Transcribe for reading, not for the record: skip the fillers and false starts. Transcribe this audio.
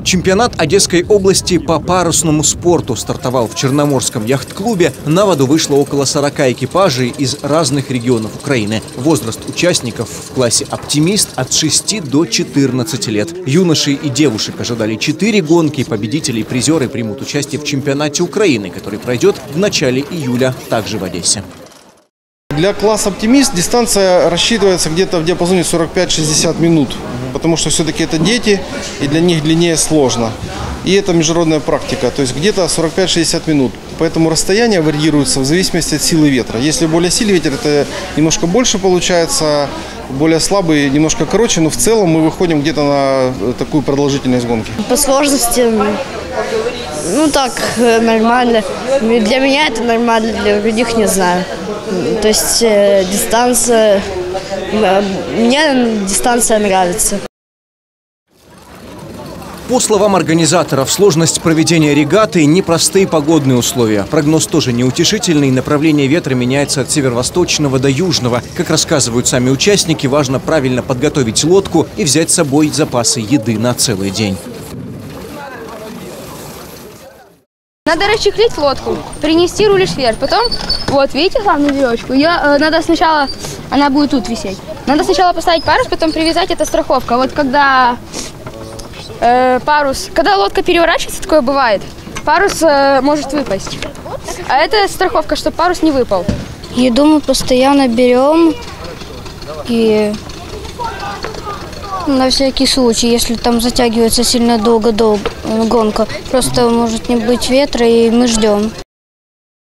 Чемпионат Одесской области по парусному спорту стартовал в Черноморском яхт-клубе. На воду вышло около 40 экипажей из разных регионов Украины. Возраст участников в классе «Оптимист» от 6 до 14 лет. Юношей и девушек ожидали 4 гонки. Победители и призеры примут участие в чемпионате Украины, который пройдет в начале июля, также в Одессе. Для класса «Оптимист» дистанция рассчитывается где-то в диапазоне 45-60 минут, потому что все-таки это дети, и для них длиннее сложно. И это международная практика, то есть где-то 45-60 минут. Поэтому расстояние варьируется в зависимости от силы ветра. Если более сильный ветер, это немножко больше получается, более слабый немножко короче, но в целом мы выходим где-то на такую продолжительность гонки. По сложности, так, нормально. Для меня это нормально, для других не знаю. То есть дистанция, мне дистанция нравится. По словам организаторов, сложность проведения регаты – непростые погодные условия. Прогноз тоже неутешительный, направление ветра меняется от северо-восточного до южного. Как рассказывают сами участники, важно правильно подготовить лодку и взять с собой запасы еды на целый день. Надо расчехлить лодку, принести руль-шверь, потом, вот видите главную веревочку, надо сначала, она будет тут висеть, надо сначала поставить парус, потом привязать, это страховка. Вот когда когда лодка переворачивается, такое бывает, парус может выпасть, а это страховка, чтобы парус не выпал. Еду мы постоянно берем и на всякий случай, если там затягивается сильно долго гонка, просто может не быть ветра и мы ждем.